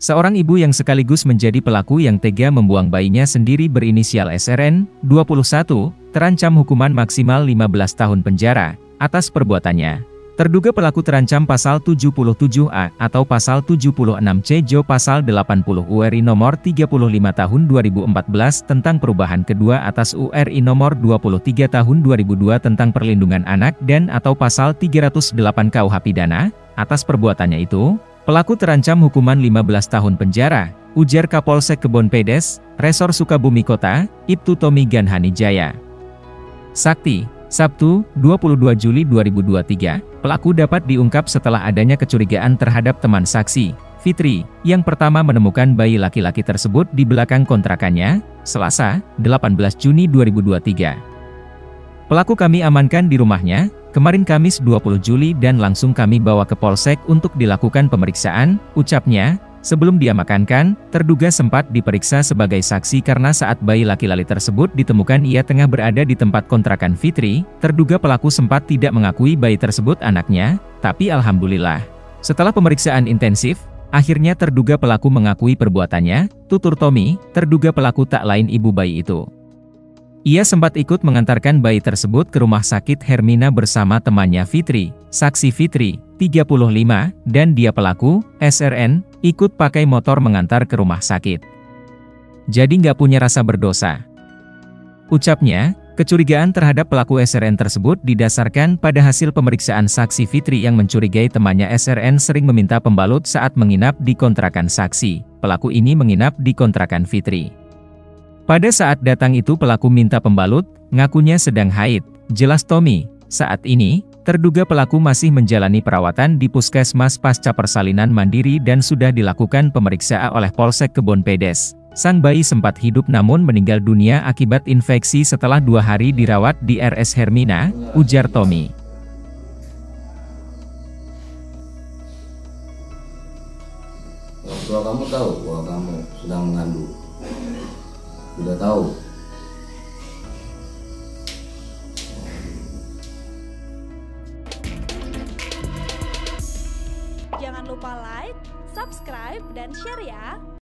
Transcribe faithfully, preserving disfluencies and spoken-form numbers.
Seorang ibu yang sekaligus menjadi pelaku yang tega membuang bayinya sendiri berinisial S R N, dua puluh satu, terancam hukuman maksimal lima belas tahun penjara atas perbuatannya. Terduga pelaku terancam pasal tujuh puluh tujuh A atau pasal tujuh puluh enam C Jo pasal delapan puluh U R I nomor tiga puluh lima tahun dua ribu empat belas tentang perubahan kedua atas U R I nomor dua puluh tiga tahun dua ribu dua tentang perlindungan anak dan atau pasal tiga ratus delapan K U H pidana. Atas perbuatannya itu, pelaku terancam hukuman lima belas tahun penjara, ujar Kapolsek Kebon Pedes, Resor Sukabumi Kota, Ibtu Tommy Ganhanijaya. Sakti, Sabtu, dua puluh dua Juli dua ribu dua puluh tiga, pelaku dapat diungkap setelah adanya kecurigaan terhadap teman saksi, Fitri, yang pertama menemukan bayi laki-laki tersebut di belakang kontrakannya, Selasa, delapan belas Juni dua ribu dua puluh tiga. Pelaku kami amankan di rumahnya, kemarin Kamis dua puluh Juli dan langsung kami bawa ke Polsek untuk dilakukan pemeriksaan, ucapnya. Sebelum diamankan, terduga sempat diperiksa sebagai saksi karena saat bayi laki-laki tersebut ditemukan ia tengah berada di tempat kontrakan Fitri. Terduga pelaku sempat tidak mengakui bayi tersebut anaknya, tapi alhamdulillah, setelah pemeriksaan intensif, akhirnya terduga pelaku mengakui perbuatannya, tutur Tommy. Terduga pelaku tak lain ibu bayi itu. Ia sempat ikut mengantarkan bayi tersebut ke rumah sakit Hermina bersama temannya Fitri, saksi Fitri, tiga puluh lima, dan dia pelaku, S R N, ikut pakai motor mengantar ke rumah sakit. Jadi nggak punya rasa berdosa. Ucapnya, kecurigaan terhadap pelaku S R N tersebut didasarkan pada hasil pemeriksaan saksi Fitri yang mencurigai temannya S R N sering meminta pembalut saat menginap di kontrakan saksi. Pelaku ini menginap di kontrakan Fitri. Pada saat datang itu pelaku minta pembalut, ngakunya sedang haid, jelas Tommy. Saat ini, terduga pelaku masih menjalani perawatan di Puskesmas pasca persalinan mandiri dan sudah dilakukan pemeriksaan oleh Polsek Kebon Pedes. Sang bayi sempat hidup namun meninggal dunia akibat infeksi setelah dua hari dirawat di R S Hermina, ujar Tommy. Orang tua kamu tahu bahwa kamu sedang mengandung? Tidak tahu. Jangan lupa like, subscribe, dan share ya.